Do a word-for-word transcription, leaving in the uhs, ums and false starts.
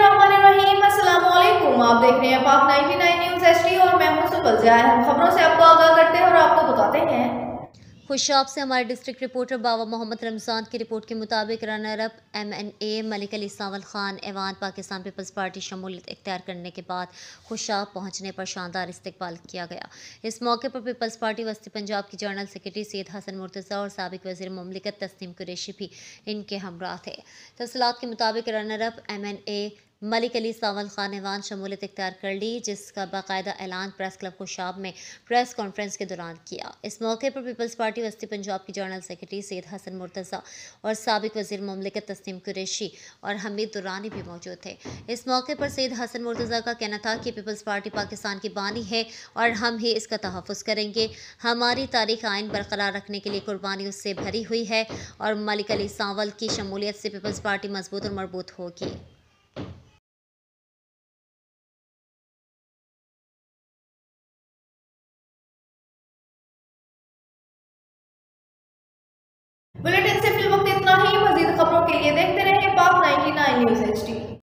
बिस्मिल्लाहिर्रहमानिर्रहीम। अस्सलाम वालेकुम। आप देख रहे हैं पाक निन्यानवे न्यूज़ एचडी और मैं हूं सुबल ज़ाहिर। हम खबरों से आपको आगाह करते हैं और आपको बताते हैं। खुशाब से हमारे डिस्ट्रिक्ट रिपोर्टर बाबा मोहम्मद रमज़ान की रिपोर्ट के मुताबिक runner up M N A Malik Ali Sawal Khan ऐवान पाकिस्तान पीपल्स पार्टी शमूलियत इख्तियार करने के बाद खुशाब पहुंचने पर शानदार इस्तकबाल किया गया। इस मौके पर पीपल्स पार्टी वस्ती पंजाब की जनरल सेक्रेटरी सैयद हसन मुर्तज़ा और साबिक वज़ीर मुमलिकत तस्नीम कुरैशी भी इनके हमरा थे। तफसीलात के मुताबिक runner up M N A Malik Ali Sawal Khan ऐवान शमूलियत इख्तियार कर ली, जिसका बाकायदा ऐलान प्रेस क्लब खुशाब में प्रेस कॉन्फ्रेंस के दौरान किया। इस मौके पर पीपल्स पार्टी वस्ती पंजाब की जनरल सेक्रेटरी सैयद हसन मुर्तज़ा और साबिक वज़ीर मुमलिकत तस्नीम कुरैशी और हमीद दुरानी भी मौजूद थे। इस मौके पर सैयद हसन मुर्तज़ा का कहना था कि पीपल्स पार्टी पाकिस्तान की बानी है और हम ही इसका तहफ़्फ़ुज़ करेंगे। हमारी तारीख आइन बरकरार रखने के लिए कुर्बानियों से भरी हुई है और मलिक अली सावल की शमूलियत से पीपल्स पार्टी मजबूत और मरबूत होगी। बुलेटिन से फिल वक्त इतना ही। मजीद खबरों के लिए देखते रहिए पाक निन्यानवे न्यूज़ एचडी।